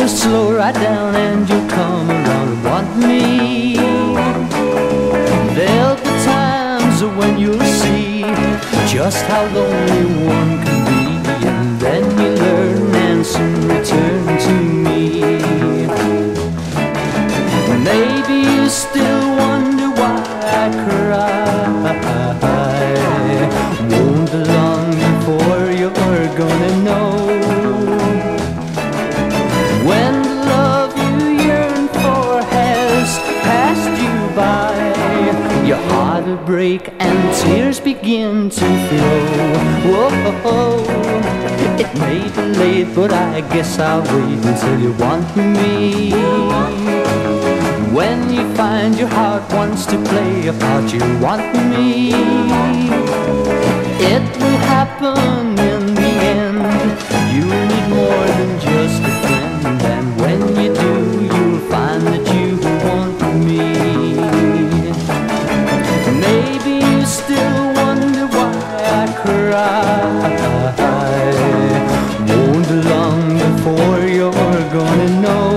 just slow right down and you'll come around and want me. There'll be times when you'll see just how lonely one can be, and then you learn and soon return to me. Maybe you still wonder why I cry. Won't be long before you're gonna know. When the love you yearn for has passed you by, your heart will break and tears begin to flow. Whoa, it may be late, but I guess I'll wait until you want me. When you find your heart wants to play a part, you want me. It will happen in the end. You need more than just a friend, and when you do, you'll find that you want me. Maybe you still wonder why I cry. Won't be long before you're gonna know.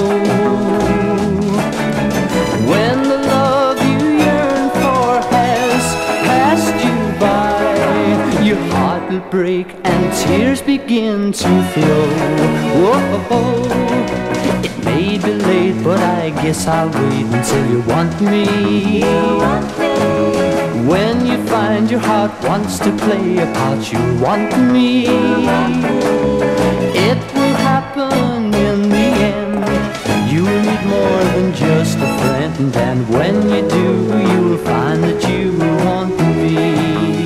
When the love you yearn for has passed you by, your heart will break and tears begin to flow. Whoa, it may be late, but I guess I'll wait until you want me. When you find your heart wants to play a part, you want me. It will happen in the end. You need more than just a friend, and when you do, you'll find that you want me.